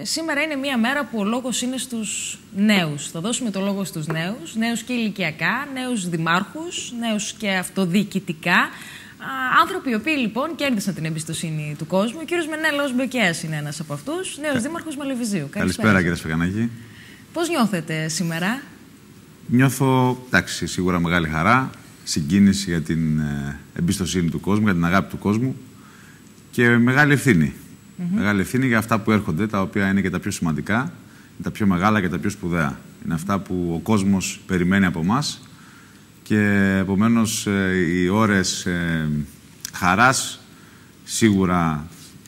Σήμερα είναι μια μέρα που ο λόγος είναι στους νέους. Θα δώσουμε το λόγο στους νέους, νέους και ηλικιακά, νέους δημάρχους, νέους και αυτοδιοικητικά. Άνθρωποι οι οποίοι λοιπόν κέρδισαν την εμπιστοσύνη του κόσμου. Ο κύριος Μενέλαος Μπεκέας είναι ένας από αυτούς, νέος δήμαρχος Μαλεβιζίου. Καλησπέρα κύριε Σφαγιανάκη. Πώς νιώθετε σήμερα? Νιώθω, εντάξει, σίγουρα μεγάλη χαρά, συγκίνηση για την εμπιστοσύνη του κόσμου, για την αγάπη του κόσμου και μεγάλη ευθύνη. Μεγάλη ευθύνη για αυτά που έρχονται, τα οποία είναι και τα πιο σημαντικά, τα πιο μεγάλα και τα πιο σπουδαία. Είναι αυτά που ο κόσμος περιμένει από εμάς και επομένως οι ώρες χαράς σίγουρα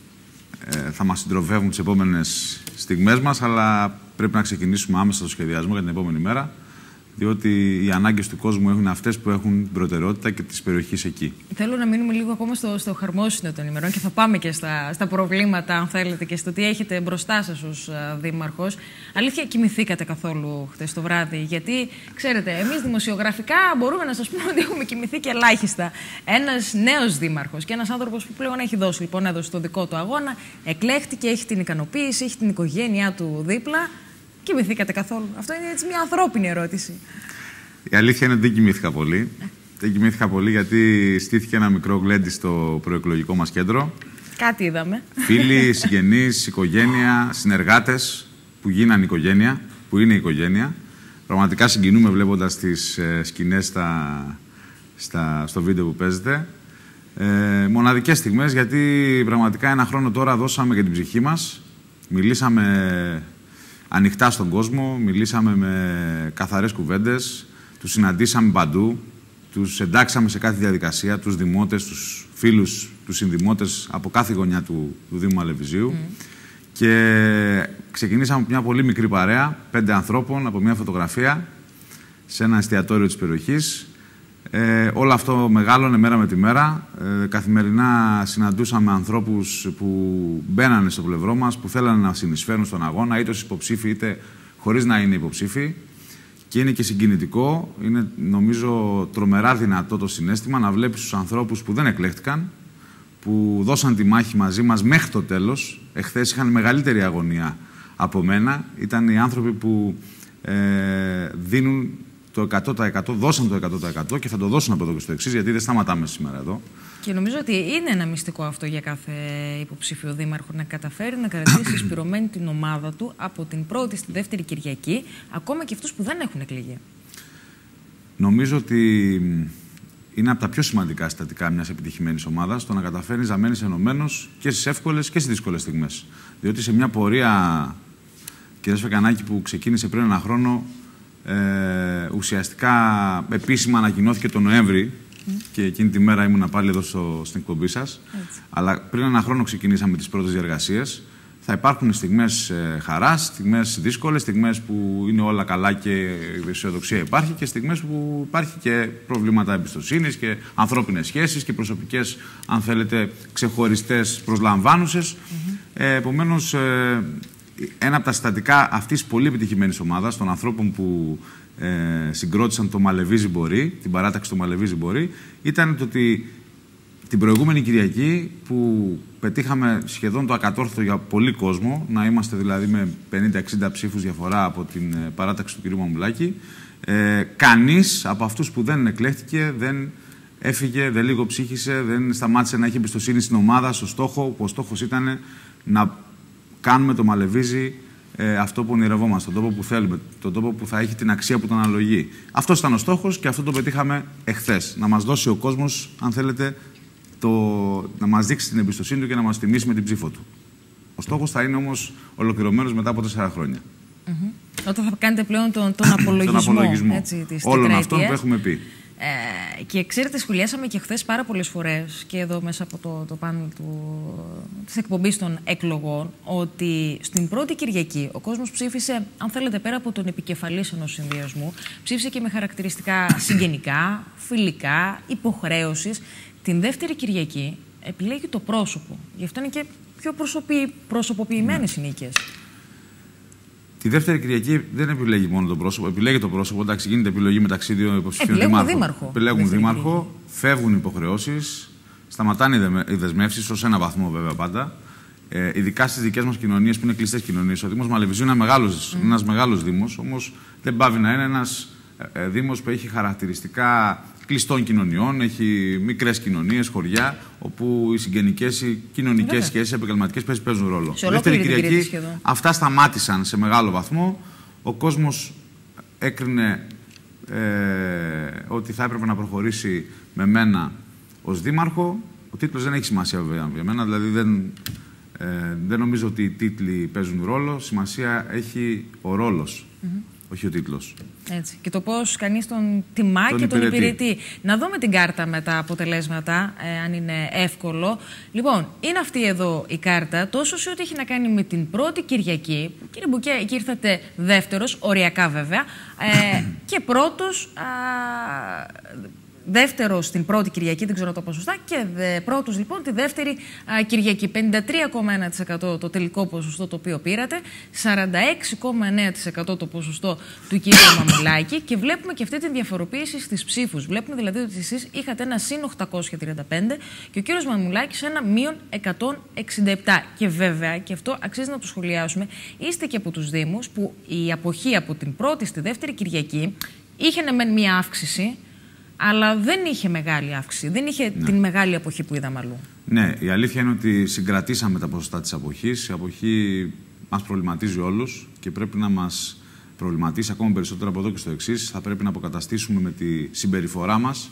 θα μας συντροφεύουν τις επόμενες στιγμές μας, αλλά πρέπει να ξεκινήσουμε άμεσα το σχεδιασμό για την επόμενη μέρα, διότι οι ανάγκες του κόσμου έχουν αυτές που έχουν την προτεραιότητα και της περιοχής εκεί. Θέλω να μείνουμε λίγο ακόμα στο χαρμόσυνο των ημερών και θα πάμε και στα προβλήματα, αν θέλετε, και στο τι έχετε μπροστά σας ως δήμαρχος. Αλήθεια, κοιμηθήκατε καθόλου χτες το βράδυ? Γιατί, ξέρετε, εμείς δημοσιογραφικά μπορούμε να σας πούμε ότι έχουμε κοιμηθεί και ελάχιστα. Ένας νέος δήμαρχος και ένας άνθρωπος που πλέον έχει δώσει, λοιπόν, έδωσε το δικό του αγώνα, εκλέχτηκε, έχει την ικανοποίηση, έχει την οικογένειά του δίπλα. Κοιμηθήκατε καθόλου? Αυτό είναι έτσι μια ανθρώπινη ερώτηση. Η αλήθεια είναι ότι δεν κοιμήθηκα πολύ. Δεν κοιμήθηκα πολύ γιατί στήθηκε ένα μικρό γλέντι στο προεκλογικό μας κέντρο. Κάτι είδαμε. Φίλοι, συγγενείς, οικογένεια, συνεργάτες που γίνανε οικογένεια, που είναι οικογένεια. Πραγματικά συγκινούμε βλέποντας τις σκηνές στο βίντεο που παίζετε. Μοναδικές στιγμές, γιατί πραγματικά ένα χρόνο τώρα δώσαμε και την ψυχή μας. Μιλήσαμε ανοιχτά στον κόσμο, μιλήσαμε με καθαρές κουβέντες, τους συναντήσαμε παντού, τους εντάξαμε σε κάθε διαδικασία, τους δημότες, τους φίλους, τους συνδημότες από κάθε γωνιά του Δήμου Μαλεβιζίου και ξεκινήσαμε μια πολύ μικρή παρέα, 5 ανθρώπων από μια φωτογραφία σε ένα εστιατόριο της περιοχής. Όλο αυτό μεγάλωνε μέρα με τη μέρα. Καθημερινά συναντούσαμε ανθρώπους που μπαίνανε στο πλευρό μας, που θέλανε να συνεισφέρουν στον αγώνα, είτε ως υποψήφοι είτε χωρίς να είναι υποψήφοι. Και είναι και συγκινητικό, είναι νομίζω τρομερά δυνατό το συναίσθημα να βλέπεις τους ανθρώπους που δεν εκλέχτηκαν, που δώσαν τη μάχη μαζί μας μέχρι το τέλος. Εχθές είχαν μεγαλύτερη αγωνία από μένα. Ήταν οι άνθρωποι που δίνουν το 100%, δώσαν το 100% και θα το δώσουν από εδώ και στο εξής, γιατί δεν σταματάμε σήμερα εδώ. Και νομίζω ότι είναι ένα μυστικό αυτό για κάθε υποψήφιο δήμαρχο, να καταφέρει να κρατήσει σπυρωμένη την ομάδα του από την πρώτη στη δεύτερη Κυριακή, ακόμα και αυτούς που δεν έχουν εκλεγεί. Νομίζω ότι είναι από τα πιο σημαντικά συστατικά μιας επιτυχημένης ομάδας το να καταφέρεις να μένεις ενωμένος και στις εύκολες και στις δύσκολες στιγμές. Διότι σε μια πορεία, κύριε Σφαγιανάκη, που ξεκίνησε πριν ένα χρόνο, ουσιαστικά επίσημα ανακοινώθηκε το Νοέμβρη και εκείνη τη μέρα ήμουνα πάλι εδώ στην εκπομπή σας. Αλλά πριν ένα χρόνο ξεκινήσαμε τις πρώτες διεργασίες. Θα υπάρχουν στιγμές χαράς, στιγμές δύσκολες, στιγμές που είναι όλα καλά και η αισιοδοξία υπάρχει και στιγμές που υπάρχει και προβλήματα εμπιστοσύνης και ανθρώπινες σχέσεις και προσωπικές, αν θέλετε, ξεχωριστές προσλαμβάνουσες. Επομένως, ένα από τα συστατικά αυτής της πολύ επιτυχημένης ομάδας, των ανθρώπων που συγκρότησαν το Μαλεβίζι Μπορεί, την παράταξη του Μαλεβίζι Μπορεί, ήταν το ότι την προηγούμενη Κυριακή που πετύχαμε σχεδόν το ακατόρθωτο για πολύ κόσμο, να είμαστε δηλαδή με 50-60 ψήφους διαφορά από την παράταξη του κ. Μαμουλάκη, κανείς από αυτούς που δεν εκλέχτηκε δεν έφυγε, δεν λιγοψύχησε, δεν σταμάτησε να έχει εμπιστοσύνη στην ομάδα, στο στόχο, που ο στόχος ήταν να κάνουμε το Μαλεβίζι αυτό που ονειρευόμαστε, τον τόπο που θέλουμε, τον τόπο που θα έχει την αξία που τον αναλογεί. Αυτός ήταν ο στόχος και αυτό το πετύχαμε εχθές. Να μας δώσει ο κόσμος, αν θέλετε, να μας δείξει την εμπιστοσύνη του και να μας τιμήσει με την ψήφο του. Ο στόχος θα είναι όμως ολοκληρωμένος μετά από 4 χρόνια. Όταν θα κάνετε πλέον τον απολογισμό όλων αυτών που έχουμε πει. Και ξέρετε, σχολιάσαμε και χθες πάρα πολλές φορές και εδώ μέσα από το πάνελ της εκπομπής των εκλογών, ότι στην πρώτη Κυριακή ο κόσμος ψήφισε, αν θέλετε, πέρα από τον επικεφαλής ενός συνδυασμού, ψήφισε και με χαρακτηριστικά συγγενικά, φιλικά, υποχρέωσης. Την δεύτερη Κυριακή επιλέγει το πρόσωπο. Γι' αυτό είναι και πιο προσωποποιημένες οι νίκες. Τη δεύτερη Κυριακή δεν επιλέγει μόνο το πρόσωπο, επιλέγει το πρόσωπο. Εντάξει, γίνεται επιλογή μεταξύ δύο υποψηφίων δημάρχων. Επιλέγουν δήμαρχο, φεύγουν υποχρεώσεις, σταματάνε οι δεσμεύσεις, ως ένα βαθμό βέβαια πάντα. ειδικά στις δικές μας κοινωνίες που είναι κλειστές κοινωνίες. Ο Δήμος Μαλεβιζίου είναι ένας μεγάλος δήμος, όμως δεν πάβει να είναι ένας δήμος που έχει χαρακτηριστικά κλειστών κοινωνιών, έχει μικρές κοινωνίες, χωριά, όπου οι συγγενικές, οι κοινωνικές σχέσεις, οι επαγγελματικές παίζουν ρόλο. Δεύτερη Κυριακή αυτά σταμάτησαν σε μεγάλο βαθμό. Ο κόσμος έκρινε ότι θα έπρεπε να προχωρήσει με μένα ως δήμαρχο. Ο τίτλος δεν έχει σημασία βέβαια για μένα, δηλαδή δεν νομίζω ότι οι τίτλοι παίζουν ρόλο. Σημασία έχει ο ρόλος, όχι ο τίτλος. Έτσι. Και το πώς κανείς τον τιμά και τον υπηρετεί. Να δούμε την κάρτα με τα αποτελέσματα, αν είναι εύκολο. Λοιπόν, είναι αυτή εδώ η κάρτα, τόσο σε ό,τι έχει να κάνει με την πρώτη Κυριακή. Κύριε Μπουκέ, εκεί ήρθατε δεύτερος, οριακά βέβαια, και πρώτος. Δεύτερος την πρώτη Κυριακή, δεν ξέρω τα ποσοστά, και πρώτος λοιπόν τη δεύτερη Κυριακή. 53,1% το τελικό ποσοστό το οποίο πήρατε, 46,9% το ποσοστό του κύριου Μαμουλάκη, και βλέπουμε και αυτή τη διαφοροποίηση στις ψήφους. Βλέπουμε δηλαδή ότι εσείς είχατε ένα συν 835 και ο κύριος Μαμουλάκης ένα μείον 167. Και βέβαια, και αυτό αξίζει να το σχολιάσουμε, είστε και από τους Δήμους που η αποχή από την πρώτη στη δεύτερη Κυριακή είχε μεν μία αύξηση, αλλά δεν είχε μεγάλη αύξηση, δεν είχε την μεγάλη αποχή που είδαμε αλλού. Ναι, η αλήθεια είναι ότι συγκρατήσαμε τα ποσοστά της αποχής. Η αποχή μας προβληματίζει όλους και πρέπει να μας προβληματίσει ακόμα περισσότερο από εδώ και στο εξής. Θα πρέπει να αποκαταστήσουμε με τη συμπεριφορά μας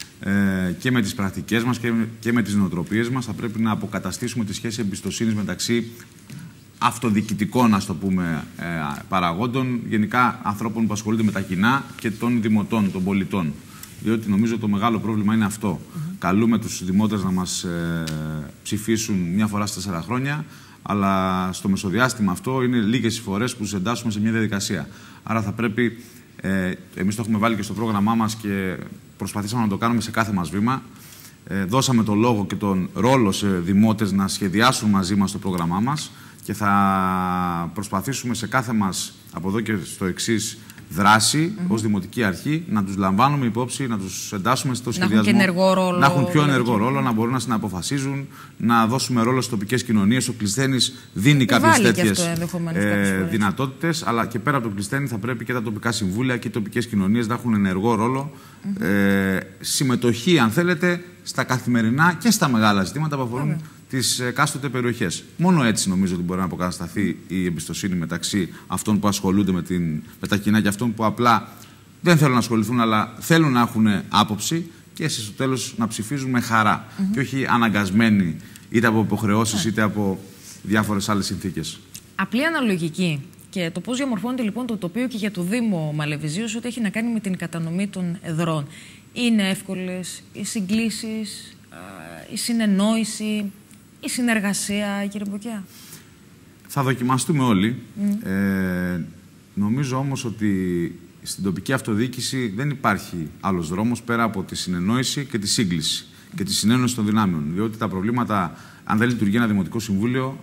και με τις πρακτικές μας και με τις νοοτροπίες μας. Θα πρέπει να αποκαταστήσουμε τη σχέση εμπιστοσύνης μεταξύ αυτοδιοικητικών, ας το πούμε, παραγόντων, γενικά ανθρώπων που ασχολούνται με τα κοινά, και των δημοτών, των πολιτών. Διότι νομίζω το μεγάλο πρόβλημα είναι αυτό. Καλούμε τους δημότες να μας ψηφίσουν μια φορά στα 4 χρόνια, αλλά στο μεσοδιάστημα αυτό είναι λίγες οι φορές που τους εντάσσουμε σε μια διαδικασία. Άρα θα πρέπει, εμείς το έχουμε βάλει και στο πρόγραμμά μας και προσπαθήσαμε να το κάνουμε σε κάθε μας βήμα. Δώσαμε το λόγο και τον ρόλο σε δημότες να σχεδιάσουν μαζί μας το πρόγραμμά μας και θα προσπαθήσουμε σε κάθε μας, από εδώ και στο εξής, δράση ως Δημοτική Αρχή, να τους λαμβάνουμε υπόψη, να τους εντάσσουμε στο σχεδιασμό. Να έχουν πιο ενεργό ρόλο, να μπορούν να συναποφασίζουν, να δώσουμε ρόλο στις τοπικές κοινωνίες. Ο Κλεισθένης δίνει κάποιες τέτοιες δυνατότητες, αλλά και πέρα από το Κλεισθένη θα πρέπει και τα τοπικά συμβούλια και οι τοπικές κοινωνίες να έχουν ενεργό ρόλο. Συμμετοχή, αν θέλετε, στα καθημερινά και στα μεγάλα ζητήματα που αφορούν τις εκάστοτε περιοχές. Μόνο έτσι νομίζω ότι μπορεί να αποκατασταθεί η εμπιστοσύνη μεταξύ αυτών που ασχολούνται με τα κοινά και αυτών που απλά δεν θέλουν να ασχοληθούν, αλλά θέλουν να έχουν άποψη, και εσείς στο τέλος να ψηφίζουν με χαρά και όχι αναγκασμένοι είτε από υποχρεώσεις είτε από διάφορες άλλες συνθήκες. Απλή αναλογική. Και το πώς διαμορφώνεται λοιπόν το τοπίο και για το Δήμο Μαλεβιζίου, ό,τι έχει να κάνει με την κατανομή των εδρών. Είναι εύκολες οι συγκλήσεις, η συνεννόηση, η συνεργασία, κύριε Μπουκιά? Θα δοκιμαστούμε όλοι. Νομίζω όμως ότι στην τοπική αυτοδιοίκηση δεν υπάρχει άλλος δρόμος πέρα από τη συνεννόηση και τη σύγκληση και τη συνένωση των δυνάμεων. Διότι τα προβλήματα, αν δεν λειτουργεί ένα Δημοτικό Συμβούλιο,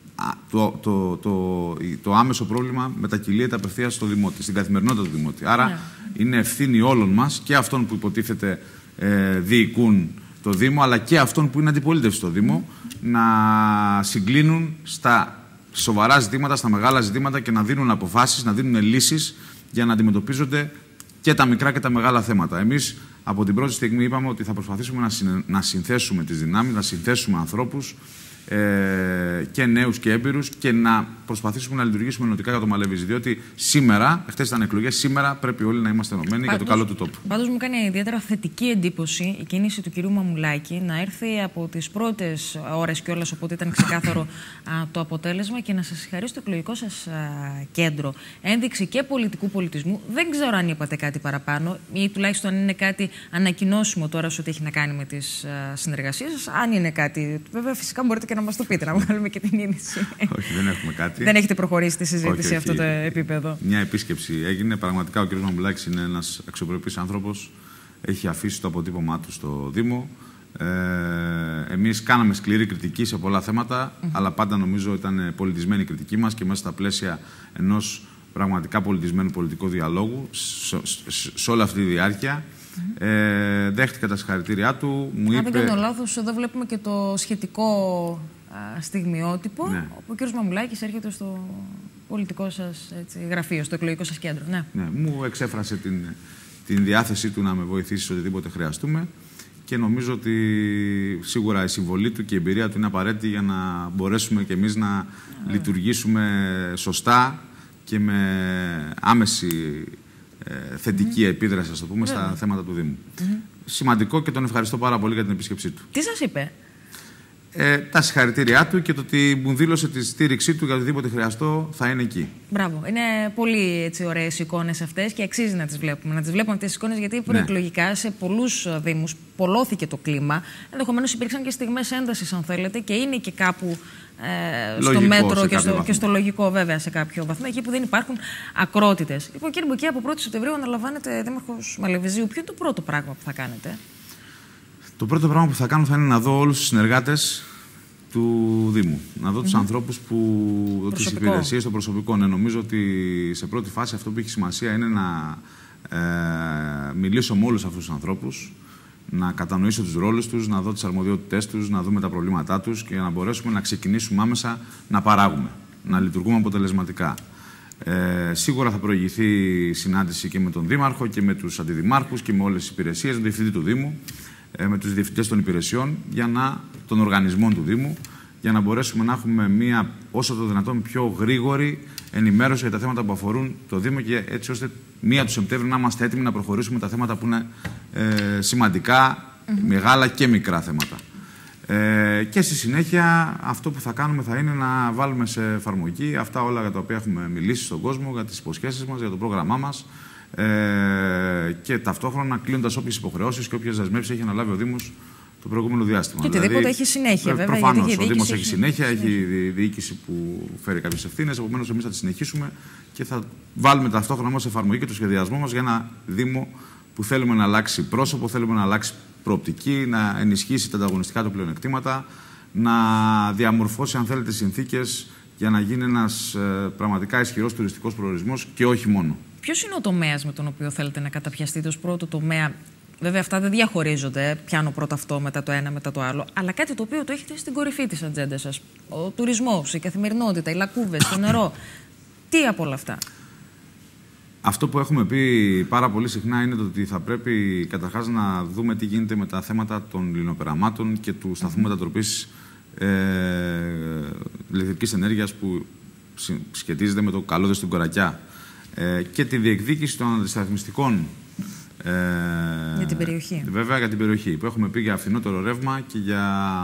το άμεσο πρόβλημα μετακυλείται απευθείας στο Δημότη, στην καθημερινότητα του Δημότη. Άρα είναι ευθύνη όλων μας, και αυτών που υποτίθεται διοικούν το Δήμο, αλλά και αυτών που είναι αντιπολίτευση στο Δήμο, να συγκλίνουν στα σοβαρά ζητήματα, στα μεγάλα ζητήματα, και να δίνουν αποφάσεις, να δίνουν λύσεις για να αντιμετωπίζονται και τα μικρά και τα μεγάλα θέματα. Εμείς από την πρώτη στιγμή είπαμε ότι θα προσπαθήσουμε να συνθέσουμε τις δυνάμεις, να συνθέσουμε ανθρώπους και νέους και έμπειρους, και να προσπαθήσουμε να λειτουργήσουμε ενωτικά για το Μαλεβίζι. Διότι σήμερα, χτες ήταν εκλογές, σήμερα πρέπει όλοι να είμαστε ενωμένοι για το καλό του τόπου. Πάντως μου κάνει ιδιαίτερα θετική εντύπωση η κίνηση του κυρίου Μαμουλάκη να έρθει από τις πρώτες ώρες κιόλας, οπότε ήταν ξεκάθαρο το αποτέλεσμα, και να σας συγχαρήσω το εκλογικό σας κέντρο. Ένδειξη και πολιτικού πολιτισμού. Δεν ξέρω αν είπατε κάτι παραπάνω, ή τουλάχιστον αν είναι κάτι ανακοινώσιμο τώρα σε ό,τι έχει να κάνει με τις συνεργασίες σας. Αν είναι κάτι, βέβαια, φυσικά μπορείτε και να μας το πείτε, να βγάλουμε και την είδηση. Όχι, δεν έχουμε κάτι. Δεν έχετε προχωρήσει τη συζήτηση σε αυτό το επίπεδο? Μια επίσκεψη έγινε. Πραγματικά ο κ. Μαμουλάκης είναι ένας αξιοπρεπής άνθρωπος. Έχει αφήσει το αποτύπωμά του στο Δήμο. Εμείς κάναμε σκληρή κριτική σε πολλά θέματα, αλλά πάντα νομίζω ήταν πολιτισμένη η κριτική μας, και μέσα στα πλαίσια ενός πραγματικά πολιτισμένου πολιτικού διαλόγου σε όλη αυτή τη διάρκεια. Δέχτηκα τα συγχαρητήριά του. Αν δεν κάνω λάθος, εδώ βλέπουμε και το σχετικό στιγμιότυπο, όπου ο κ. Μαμουλάκης έρχεται στο πολιτικό σας γραφείο, στο εκλογικό σας κέντρο. Ναι. Μου εξέφρασε την διάθεσή του να με βοηθήσει σε οτιδήποτε χρειαστούμε και νομίζω ότι σίγουρα η συμβολή του και η εμπειρία του είναι απαραίτητη για να μπορέσουμε κι εμείς να λειτουργήσουμε σωστά και με άμεση θετική επίδραση, ας το πούμε, στα θέματα του Δήμου. Σημαντικό και τον ευχαριστώ πάρα πολύ για την επίσκεψή του. Τι σας είπε? Τα συγχαρητήριά του και το ότι μου δήλωσε τη στήριξή του για οτιδήποτε χρειαστώ θα είναι εκεί. Μπράβο. Είναι πολύ ωραίες εικόνες αυτές και αξίζει να τις βλέπουμε. Να τις βλέπουμε αυτές τις εικόνες, γιατί προεκλογικά σε πολλούς δήμους πολλώθηκε το κλίμα. Ενδεχομένως υπήρξαν και στιγμές έντασης, αν θέλετε, και είναι και κάπου στο μέτρο και στο λογικό, βέβαια, σε κάποιο βαθμό, εκεί που δεν υπάρχουν ακρότητες. Λοιπόν, κύριε Μπουκιά, από 1η Σεπτεμβρίου αναλαμβάνετε δήμαρχος Μαλεβιζίου. Ποιο είναι το πρώτο πράγμα που θα κάνετε? Το πρώτο πράγμα που θα κάνω θα είναι να δω όλους τους συνεργάτες του Δήμου. Να δω τους ανθρώπους που. Τις υπηρεσίες, το προσωπικό. Νομίζω ότι σε πρώτη φάση αυτό που έχει σημασία είναι να μιλήσω με όλους αυτούς τους ανθρώπους, να κατανοήσω τους ρόλους τους, να δω τις αρμοδιότητές τους, να δούμε τα προβλήματά τους και να μπορέσουμε να ξεκινήσουμε άμεσα να παράγουμε, να λειτουργούμε αποτελεσματικά. Σίγουρα θα προηγηθεί συνάντηση και με τον Δήμαρχο και με τους αντιδημάρχους και με όλες τις υπηρεσίες, με τον Διευθυντή του Δήμου, με τους διευθυντές των υπηρεσιών, των οργανισμών του Δήμου, για να μπορέσουμε να έχουμε μία όσο το δυνατόν πιο γρήγορη ενημέρωση για τα θέματα που αφορούν το Δήμο και έτσι ώστε 1 του Σεπτέμβρη να είμαστε έτοιμοι να προχωρήσουμε τα θέματα που είναι σημαντικά, μεγάλα και μικρά θέματα. Και στη συνέχεια αυτό που θα κάνουμε θα είναι να βάλουμε σε εφαρμογή αυτά όλα για τα οποία έχουμε μιλήσει στον κόσμο, για τις υποσχέσεις μας, για το πρόγραμμά μας, και ταυτόχρονα κλείνοντας όποιες υποχρεώσεις και όποιες δεσμεύσεις έχει αναλάβει ο Δήμος το προηγούμενο διάστημα. Και οτιδήποτε έχει συνέχεια, βέβαια. Προφανώς, ο Δήμος έχει συνέχεια, έχει διοίκηση που φέρει κάποιες ευθύνες. Επομένως, εμείς θα τις συνεχίσουμε και θα βάλουμε ταυτόχρονα όμως σε εφαρμογή και το σχεδιασμό μας για ένα Δήμο που θέλουμε να αλλάξει πρόσωπο, θέλουμε να αλλάξει προοπτική, να ενισχύσει τα ανταγωνιστικά του πλεονεκτήματα, να διαμορφώσει, αν θέλετε, συνθήκες για να γίνει ένας πραγματικά ισχυρός τουριστικός προορισμός και όχι μόνο. Ποιος είναι ο τομέας με τον οποίο θέλετε να καταπιαστείτε ως πρώτο τομέα? Βέβαια, αυτά δεν διαχωρίζονται. Πιάνω πρώτα αυτό, μετά το ένα, μετά το άλλο. Αλλά κάτι το οποίο το έχετε στην κορυφή της ατζέντας σας. Ο τουρισμός, η καθημερινότητα, οι λακκούβες, το νερό. Τι από όλα αυτά? Αυτό που έχουμε πει πάρα πολύ συχνά είναι το ότι θα πρέπει καταρχάς να δούμε τι γίνεται με τα θέματα των λινοπεραμάτων και του σταθμού μετατροπής ηλεκτρικής ενέργειας που σχετίζεται με το καλώδιο στην Κορακιά και τη διεκδίκηση των αντισταθμιστικών. Για την περιοχή. Βέβαια, για την περιοχή. Που έχουμε πει για φθηνότερο ρεύμα και για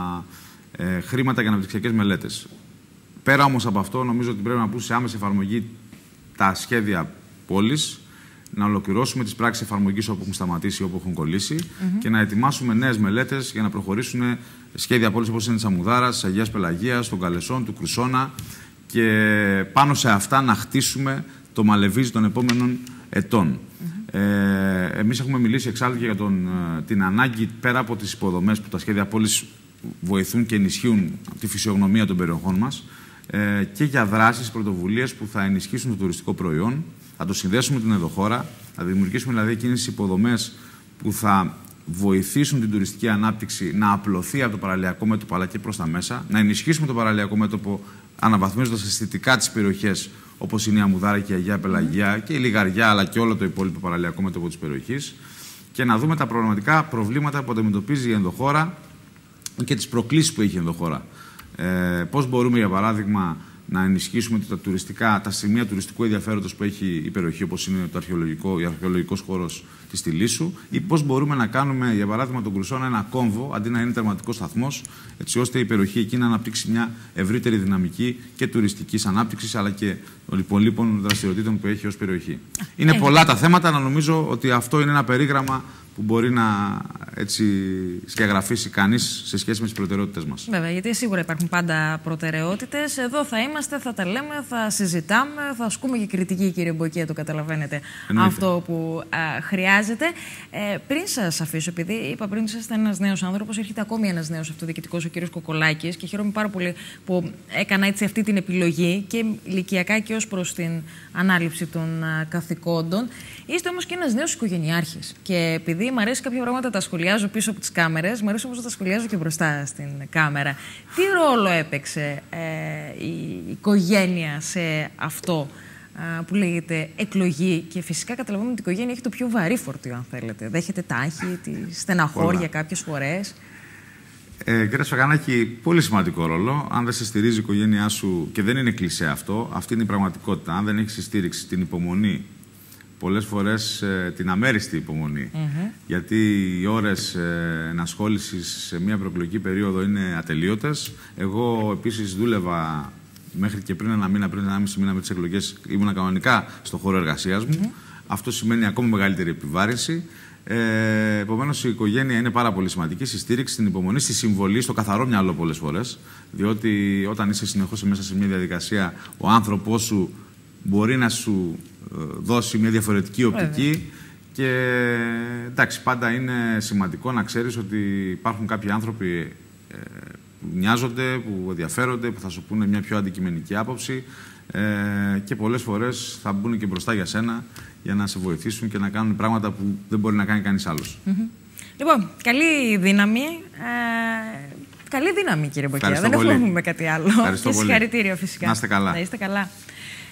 χρήματα για αναπτυξιακές μελέτες. Πέρα όμως από αυτό, νομίζω ότι πρέπει να πούμε σε άμεση εφαρμογή τα σχέδια πόλης, να ολοκληρώσουμε τις πράξεις εφαρμογής όπου έχουν σταματήσει, όπου έχουν κολλήσει και να ετοιμάσουμε νέες μελέτες για να προχωρήσουν σχέδια πόλης όπως είναι της Αμμουδάρας, της Αγίας Πελαγίας, των Καλεσών, του Κρουσόνα και πάνω σε αυτά να χτίσουμε το Μαλεβίζι των επόμενων ετών. Εμείς έχουμε μιλήσει εξάλλου και για την ανάγκη πέρα από τις υποδομές που τα σχέδια πόλης βοηθούν και ενισχύουν τη φυσιογνωμία των περιοχών μας και για δράσεις, πρωτοβουλίες που θα ενισχύσουν το τουριστικό προϊόν, θα το συνδέσουμε την ενδοχώρα, θα δημιουργήσουμε δηλαδή εκείνες τις υποδομές που θα βοηθήσουν την τουριστική ανάπτυξη να απλωθεί από το παραλιακό μέτωπο αλλά και προς τα μέσα, να ενισχύσουμε το παραλιακό μέτωπο αναβαθμίζοντας αισθητικά τις περιοχές όπως είναι η Αμμουδάρα και η Αγία Πελαγία και η Λιγαριά αλλά και όλο το υπόλοιπο παραλιακό μέτωπο της περιοχής και να δούμε τα πραγματικά προβλήματα που αντιμετωπίζει η ενδοχώρα και τις προκλήσεις που έχει η ενδοχώρα. Πώς μπορούμε, για παράδειγμα, να ενισχύσουμε τα σημεία τουριστικού ενδιαφέροντος που έχει η περιοχή, όπως είναι ο αρχαιολογικός χώρος της Τιλίσσου, ή πώς μπορούμε να κάνουμε, για παράδειγμα, τον Κρουσόνα ένα κόμβο αντί να είναι τερματικός σταθμός, έτσι ώστε η περιοχή εκεί να αναπτύξει μια ευρύτερη δυναμική και τουριστικής ανάπτυξης, αλλά και των υπολείπων δραστηριοτήτων που έχει ως περιοχή. Είναι πολλά τα θέματα, αλλά νομίζω ότι αυτό είναι ένα περίγραμμα που μπορεί να σκιαγραφίσει κανείς σε σχέση με τις προτεραιότητες μας. Βέβαια, γιατί σίγουρα υπάρχουν πάντα προτεραιότητες. Εδώ θα είμαστε, θα τα λέμε, θα συζητάμε, θα ασκούμε και κριτική, κύριε Μποκία, το καταλαβαίνετε. Εννοείται. Αυτό που χρειάζεται. Πριν σας αφήσω, επειδή είπα πριν είστε ένας νέος άνθρωπος, έρχεται ακόμη ένας νέος αυτοδιοικητικός, ο κύριος Κοκολάκης, και χαίρομαι πάρα πολύ που έκανα έτσι αυτή την επιλογή και ηλικιακά και ως προς την ανάληψη των καθηκόντων. Είστε όμως και ένας νέος οικογενειάρχης. Και επειδή επειδή μου αρέσει κάποια πράγματα τα σχολιάζω πίσω από τις κάμερες, μου αρέσει όμως να τα σχολιάζω και μπροστά στην κάμερα. Τι ρόλο έπαιξε η οικογένεια σε αυτό που λέγεται εκλογή? Και φυσικά καταλαβαίνουμε ότι η οικογένεια έχει το πιο βαρύ φορτίο, αν θέλετε. Δέχεται τάχη, τη στεναχώρια κάποιες φορές. Κύριε Σφαγανάκη, πολύ σημαντικό ρόλο. Αν δεν σε στηρίζει η οικογένειά σου, και δεν είναι κλισέ αυτό, αυτή είναι η πραγματικότητα. Αν δεν έχει στήριξη, την υπομονή, πολλές φορές την αμέριστη υπομονή, γιατί οι ώρες ενασχόλησης σε μια προεκλογική περίοδο είναι ατελείωτες. Εγώ επίσης δούλευα μέχρι και πριν ένα μήνα, πριν 1,5 μήνα με τις εκλογές, ήμουνα κανονικά στο χώρο εργασίας μου. Αυτό σημαίνει ακόμα μεγαλύτερη επιβάρυνση. Επομένως, η οικογένεια είναι πάρα πολύ σημαντική στη στήριξη, στην υπομονή, στη συμβολή, στο καθαρό μυαλό πολλές φορές. Διότι όταν είσαι συνεχώς μέσα σε μια διαδικασία, ο άνθρωπός σου μπορεί να σου δώσει μια διαφορετική οπτική. Και εντάξει, πάντα είναι σημαντικό να ξέρεις ότι υπάρχουν κάποιοι άνθρωποι που νοιάζονται, που ενδιαφέρονται, που θα σου πούνε μια πιο αντικειμενική άποψη και πολλές φορές θα μπουν και μπροστά για σένα για να σε βοηθήσουν και να κάνουν πράγματα που δεν μπορεί να κάνει κανείς άλλος. Λοιπόν, καλή δύναμη. Καλή δύναμη, κύριε Μποκέα. Δεν έχουμε κάτι άλλο. Και συγχαρητήρια, φυσικά. Να είστε καλά. Να είστε καλά.